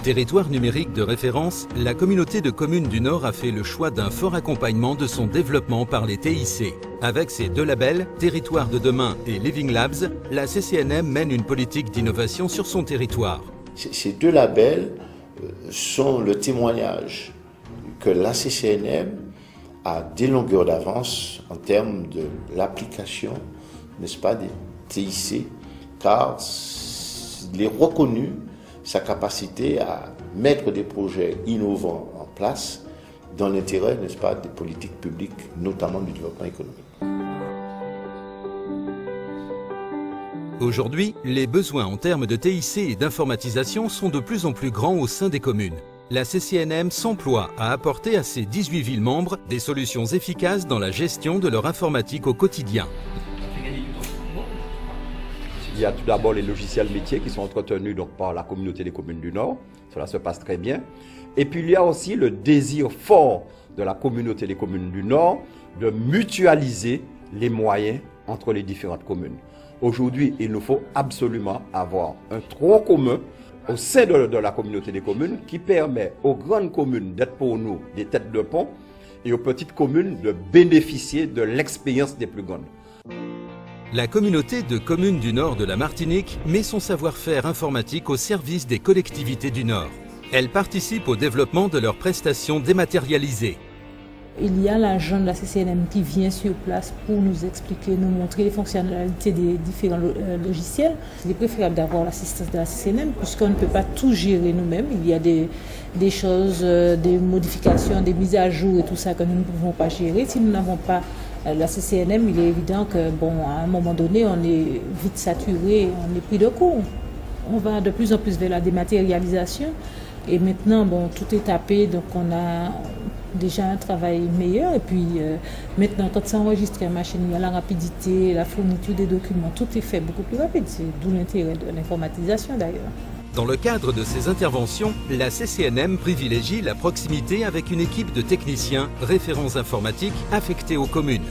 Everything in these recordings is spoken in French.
Territoire numérique de référence, la communauté de communes du Nord a fait le choix d'un fort accompagnement de son développement par les TIC. Avec ses deux labels, Territoire de demain et Living Labs, la CCNM mène une politique d'innovation sur son territoire. Ces deux labels sont le témoignage que la CCNM a des longueurs d'avance en termes de l'application, n'est-ce pas, des TIC, car il est reconnu sa capacité à mettre des projets innovants en place dans l'intérêt, n'est-ce pas, des politiques publiques, notamment du développement économique. Aujourd'hui, les besoins en termes de TIC et d'informatisation sont de plus en plus grands au sein des communes. La CCNM s'emploie à apporter à ses 18 villes membres des solutions efficaces dans la gestion de leur informatique au quotidien. Il y a tout d'abord les logiciels métiers qui sont entretenus donc par la communauté des communes du Nord. Cela se passe très bien. Et puis il y a aussi le désir fort de la communauté des communes du Nord de mutualiser les moyens entre les différentes communes. Aujourd'hui, il nous faut absolument avoir un tronc commun au sein de la communauté des communes qui permet aux grandes communes d'être pour nous des têtes de pont et aux petites communes de bénéficier de l'expérience des plus grandes. La communauté de communes du Nord de la Martinique met son savoir-faire informatique au service des collectivités du Nord. Elle participe au développement de leurs prestations dématérialisées. Il y a l'agent de la CCNM qui vient sur place pour nous expliquer, nous montrer les fonctionnalités des différents logiciels. Il est préférable d'avoir l'assistance de la CCNM puisqu'on ne peut pas tout gérer nous-mêmes. Il y a des choses, des modifications, des mises à jour et tout ça que nous ne pouvons pas gérer. Si nous n'avons pas la CCNM, il est évident que, à un moment donné, on est vite saturé, on est pris de court. On va de plus en plus vers la dématérialisation et maintenant, tout est tapé, donc on a déjà un travail meilleur. Et puis maintenant, quand c'est enregistré en machine, il y a la rapidité, la fourniture des documents, tout est fait beaucoup plus rapide. C'est d'où l'intérêt de l'informatisation d'ailleurs. Dans le cadre de ces interventions, la CCNM privilégie la proximité avec une équipe de techniciens, référents informatiques affectés aux communes.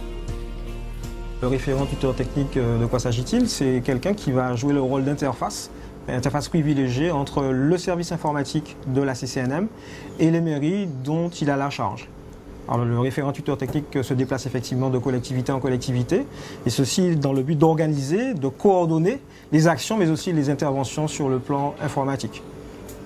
Le référent tuteur technique, de quoi s'agit-il? C'est quelqu'un qui va jouer le rôle d'interface, interface privilégiée entre le service informatique de la CCNM et les mairies dont il a la charge. Alors, le référent tuteur technique se déplace effectivement de collectivité en collectivité, et ceci dans le but d'organiser, de coordonner les actions, mais aussi les interventions sur le plan informatique. D'accord ?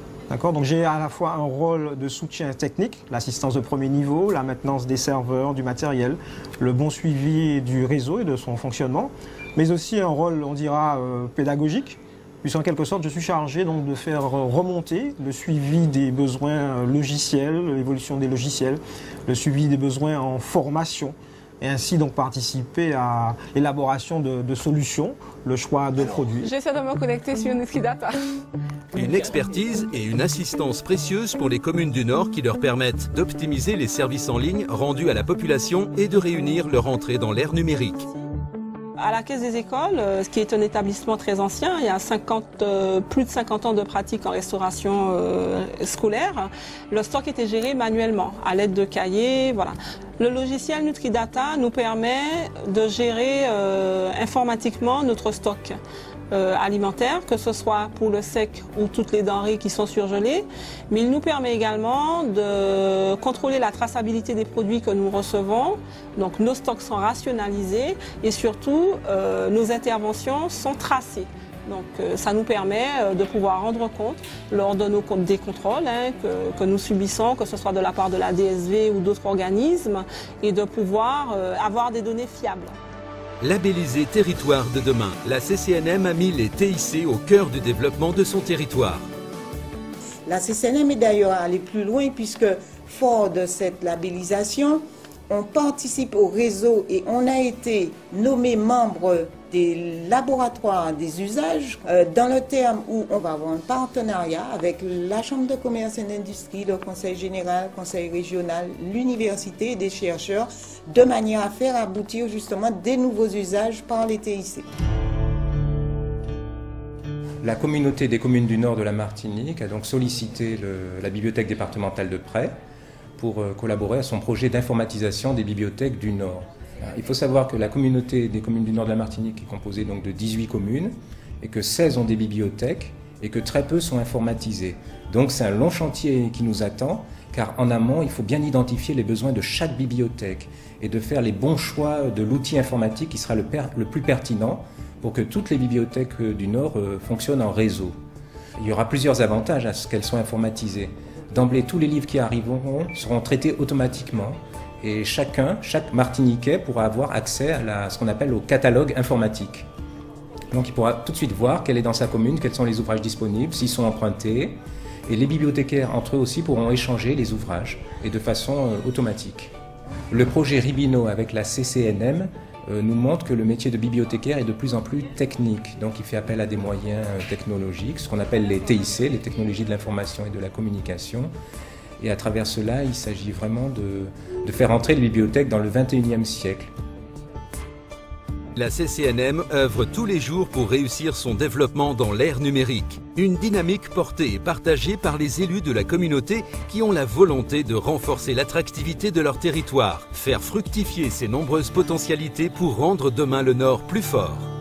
Donc j'ai à la fois un rôle de soutien technique, l'assistance de premier niveau, la maintenance des serveurs, du matériel, le bon suivi du réseau et de son fonctionnement, mais aussi un rôle, on dira, pédagogique, puisqu'en quelque sorte, je suis chargé donc de faire remonter le suivi des besoins logiciels, l'évolution des logiciels, le suivi des besoins en formation, et ainsi donc participer à l'élaboration de solutions, le choix de produits. J'essaie de me connecter sur NutriData. Une expertise et une assistance précieuse pour les communes du Nord qui leur permettent d'optimiser les services en ligne rendus à la population et de réunir leur entrée dans l'ère numérique. À la Caisse des écoles, ce qui est un établissement très ancien, il y a plus de 50 ans de pratique en restauration scolaire, le stock était géré manuellement, à l'aide de cahiers, voilà. Le logiciel NutriData nous permet de gérer informatiquement notre stock alimentaire, que ce soit pour le sec ou toutes les denrées qui sont surgelées, mais il nous permet également de contrôler la traçabilité des produits que nous recevons, donc nos stocks sont rationalisés et surtout nos interventions sont tracées. Donc ça nous permet de pouvoir rendre compte lors de des contrôles que nous subissons, que ce soit de la part de la DSV ou d'autres organismes, et de pouvoir avoir des données fiables. Labellisé Territoire de demain, la CCNM a mis les TIC au cœur du développement de son territoire. La CCNM est d'ailleurs allée plus loin puisque, fort de cette labellisation, on participe au réseau et on a été nommé membre des laboratoires des usages dans le terme où on va avoir un partenariat avec la Chambre de commerce et d'industrie, le Conseil général, le Conseil régional, l'université et des chercheurs, de manière à faire aboutir justement des nouveaux usages par les TIC. La communauté des communes du Nord de la Martinique a donc sollicité la bibliothèque départementale de Presles pour collaborer à son projet d'informatisation des bibliothèques du Nord. Il faut savoir que la communauté des communes du Nord de la Martinique est composée donc de 18 communes et que 16 ont des bibliothèques et que très peu sont informatisés. Donc c'est un long chantier qui nous attend, car en amont, il faut bien identifier les besoins de chaque bibliothèque et de faire les bons choix de l'outil informatique qui sera le plus pertinent pour que toutes les bibliothèques du Nord fonctionnent en réseau. Il y aura plusieurs avantages à ce qu'elles soient informatisées. D'emblée, tous les livres qui arriveront seront traités automatiquement et chaque Martiniquais pourra avoir accès à ce qu'on appelle au catalogue informatique. Donc il pourra tout de suite voir quel est dans sa commune, quels sont les ouvrages disponibles, s'ils sont empruntés. Et les bibliothécaires entre eux aussi pourront échanger les ouvrages et de façon automatique. Le projet Ribino avec la CCNM nous montre que le métier de bibliothécaire est de plus en plus technique. Donc il fait appel à des moyens technologiques, ce qu'on appelle les TIC, les technologies de l'information et de la communication. Et à travers cela, il s'agit vraiment de faire entrer les bibliothèques dans le 21e siècle. La CCNM œuvre tous les jours pour réussir son développement dans l'ère numérique. Une dynamique portée et partagée par les élus de la communauté qui ont la volonté de renforcer l'attractivité de leur territoire, faire fructifier ses nombreuses potentialités pour rendre demain le Nord plus fort.